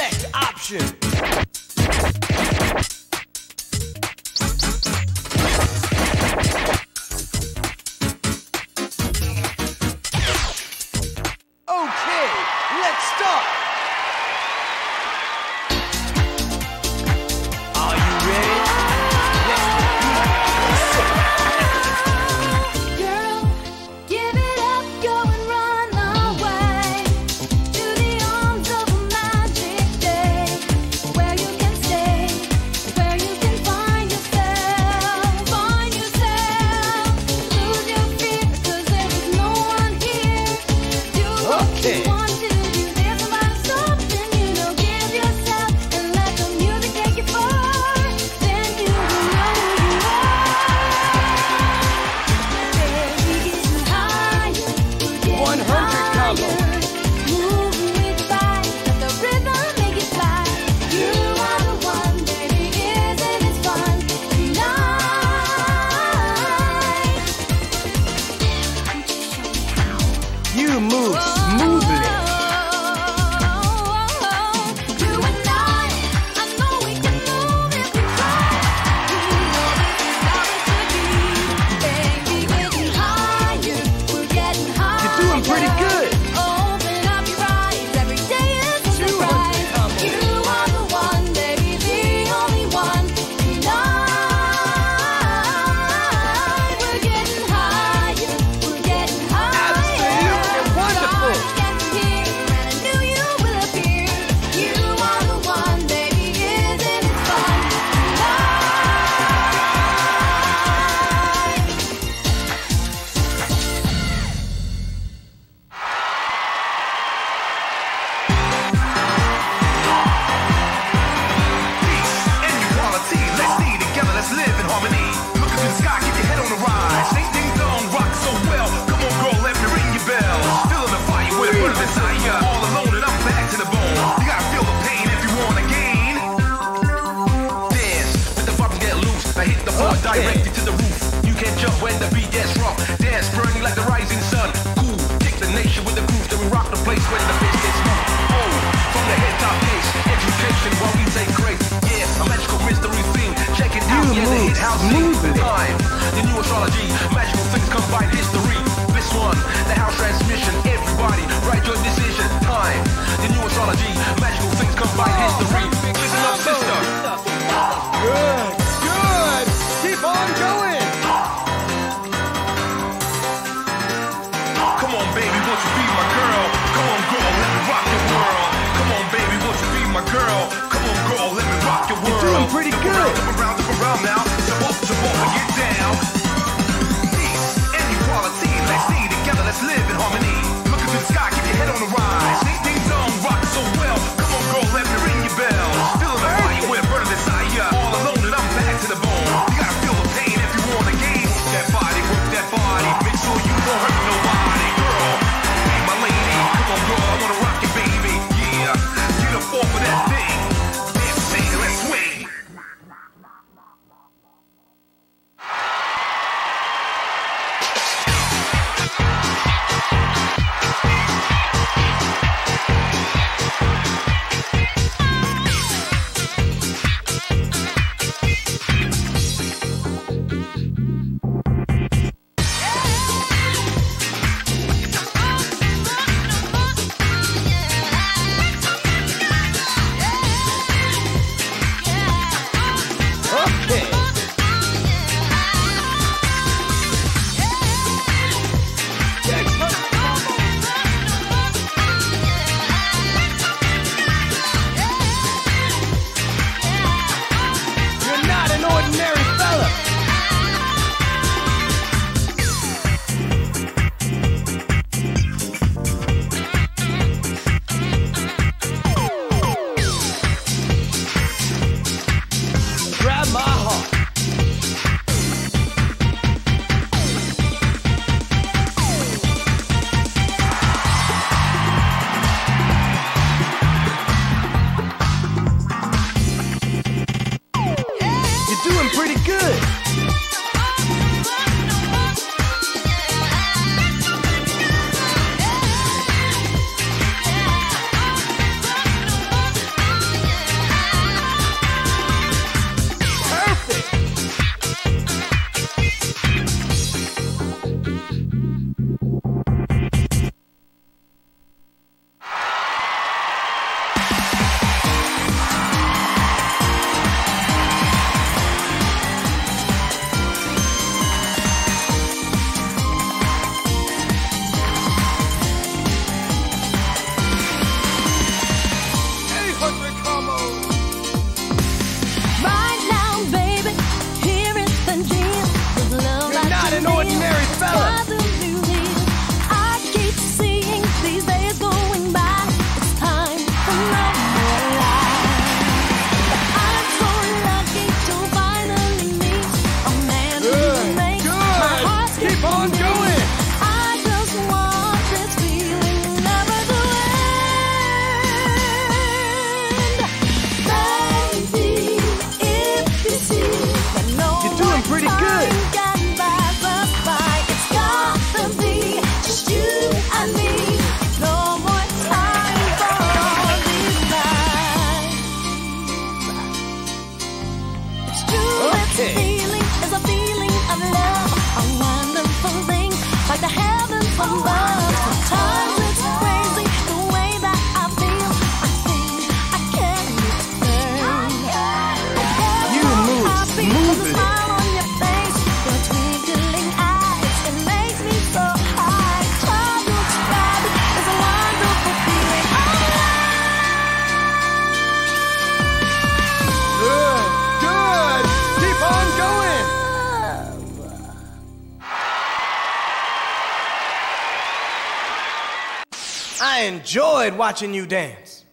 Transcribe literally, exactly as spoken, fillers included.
Select option. Okay, let's start. Are you ready? Let's Girl, give it up, go and run away to the arms of a magic day, where you can stay, where you can find yourself, find yourself. Lose your fear, 'cause there is no one here. Do what Okay. you want to do. There's about something, you know, give yourself and let the music take you far. Then you will know who you are. Baby, getting higher, we're getting one hundred combo. higher. Moving with the vibe, let the rhythm make it fly. You are the one, baby, isn't it fun tonight? Show me how. You move smoothly. You and I, I know we can move if we try. You know this is how it should be. Baby, getting higher, we're getting higher. You're doing pretty good. Open up your eyes, every day is a two hundred surprise. combo. You are the one, baby, the only one tonight. We're getting higher, we're getting higher. Absolutely wonderful. Get here, and I knew you will appear. You are the one, baby, isn't it fun Peace and equality, let's stay together, let's live in harmony. Look into the sky, keep your head on the rise. Sing ding dong, rock so well. Come on, girl, let me ring your bell. Feeling the fire with a burning desire. All alone and I'm back to the bone. You gotta feel the pain if you wanna gain. Dance, let the vibe get loose. I hit the floor, Okay. directed to the roof. You can't jump when the beat gets rough. Dance, burning like the rising sun. Cool, kick the nation with the groove. Then we rock the place when the bass gets smooth. Oh, from the head top case, education while we take great. Yeah, a magical mystery thing. Check it out, You yeah, the move hit house smoothly. time. The new astrology, magical things combine history. This one, the house transmission. Everybody, write your decision. Time. The new astrology, magical things combine history. Listen up, sister. Good, good. Keep on going. Come on, baby, won't you be my girl? Come on, girl, let me rock your world. Come on, baby, won't you be my girl? Come on, girl, let me rock your world. doing pretty Jump good. around, jump around, jump around now. Jump up, jump up, and get down. Peace and equality, let's stay together, let's live in harmony. Look into the sky, keep your head on the rise. Sing ding dong, rock so well. Come on, girl, let me ring your bell. Feeling the fire with a burning desire. All alone and I'm back to the bone. You gotta feel the pain if you wanna gain. Work that body, work that body. Make sure you don't hurt nobody. Girl, be my lady. Come on, girl, I wanna rock you, baby. Yeah, get up off of that thing. Let's sing, let's swing. love You're like not you an need. ordinary fella. Why do you need? I keep seeing these days going by. It's time for no more lies. But I'm so lucky to finally meet a man who Good, makes my good. heart skip Keep on a beat. going. I just want this feeling never to end. Baby, if you see that no You're doing more pretty good. time can pass us by, it's gotta be just you and me. No more time for all these lies. It's true, it's a Okay. feeling, it's a feeling of love, a wonderful thing, like the heavens above. Sometimes it's crazy the way that I feel. I think I can't explain. You move Happy with smoothly. a smile on your face, your twinkling eyes, it makes me so high. Try to describe it, it's a wonderful feeling. Good, good. Keep on going. I enjoyed watching you dance.